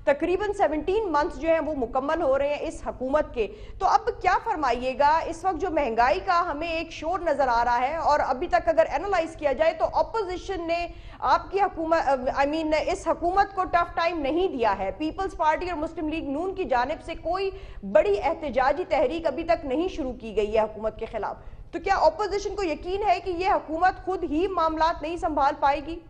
تقریباً 17 منتھس جو ہیں وہ مکمل ہو رہے ہیں اس حکومت کے. تو اب کیا فرمائیے گا, اس وقت جو مہنگائی کا ہمیں ایک شور نظر آ رہا ہے, اور ابھی تک اگر اینالائز کیا جائے تو اپوزیشن نے آپ کی حکومت اس حکومت کو ٹف ٹائم نہیں دیا ہے. پیپلز پارٹی اور مسلم لیگ نون کی جانب سے کوئی بڑی احتجاجی تحریک ابھی تک نہیں شروع کی گئی ہے حکومت کے خلاف. تو کیا اپوزیشن کو یقین ہے کہ یہ حکومت خود ہی معاملات نہیں سنبھال پائے گی؟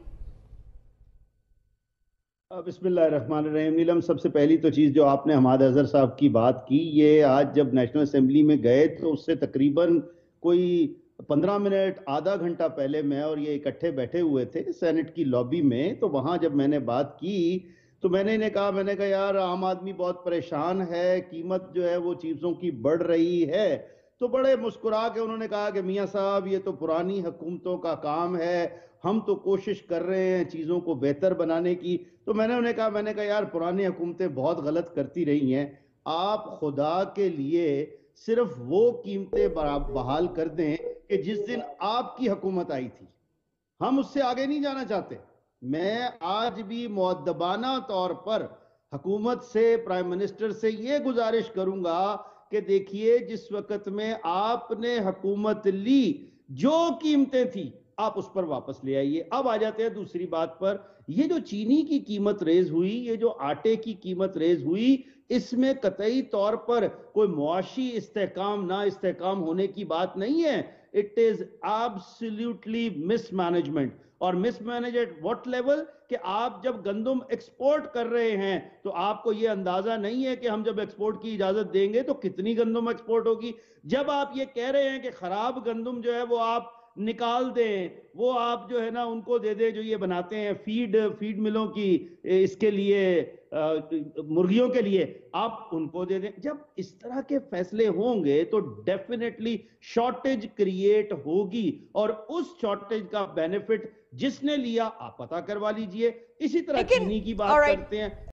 بسم اللہ الرحمن الرحیم. نیلم, سب سے پہلی تو چیز جو آپ نے حماد اظہر صاحب کی بات کی, یہ آج جب نیشنل اسمبلی میں گئے تو اس سے تقریباً کوئی 15 منٹ آدھا گھنٹہ پہلے میں اور یہ اکٹھے بیٹھے ہوئے تھے سینٹ کی لابی میں. تو وہاں جب میں نے بات کی تو میں نے انہیں کہا, میں نے کہا یار عام آدمی بہت پریشان ہے, قیمت جو ہے وہ چیزوں کی بڑھ رہی ہے. تو بڑے مسکرا کے انہوں نے کہا کہ میاں صاحب یہ تو پرانی حکومتوں کا کام ہے, ہم تو کوشش کر رہے ہیں چیزوں کو بہتر بنانے کی. تو میں نے انہیں کہا, میں نے کہا یار پرانی حکومتیں بہت غلط کرتی رہی ہیں, آپ خدا کے لیے صرف وہ قیمتیں بحال کر دیں کہ جس دن آپ کی حکومت آئی تھی. ہم اس سے آگے نہیں جانا چاہتے. میں آج بھی مؤدبانہ طور پر حکومت سے, پرائم منسٹر سے یہ گزارش کروں گا کہ دیکھیے جس وقت میں آپ نے حکومت لی جو قیمتیں تھی آپ اس پر واپس لے آئیے. اب آ جاتے ہیں دوسری بات پر. یہ جو چینی کی قیمت ریز ہوئی, یہ جو آٹے کی قیمت ریز ہوئی, اس میں قطعی طور پر کوئی معاشی استحکام نہ استحکام ہونے کی بات نہیں ہے. It is absolutely mismanagement. اور mismanagement what level, کہ آپ جب گندم ایکسپورٹ کر رہے ہیں تو آپ کو یہ اندازہ نہیں ہے کہ ہم جب ایکسپورٹ کی اجازت دیں گے تو کتنی گندم ایکسپورٹ ہوگی. جب آپ یہ کہہ رہے ہیں کہ خراب گندم جو ہے وہ آپ نکال دیں, وہ آپ جو ہے نا ان کو دے دیں جو یہ بناتے ہیں فیڈ ملوں کی, اس کے لیے مرغیوں کے لیے آپ ان کو دے دیں. جب اس طرح کے فیصلے ہوں گے تو ڈیفینیٹلی شارٹیج کریٹ ہوگی, اور اس شارٹیج کا بینیفٹ جس نے لیا آپ پتہ کروا لیجئے. اسی طرح لیکن چینی کی بات کرتے ہیں.